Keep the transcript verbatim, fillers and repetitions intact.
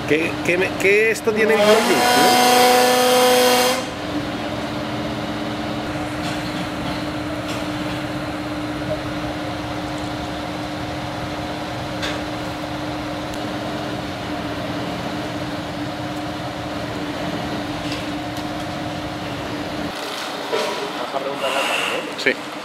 ¿Qué, qué, me- qué esto tiene videoclip, ¿no? Vas a preguntarle al padre, ¿no? Sí.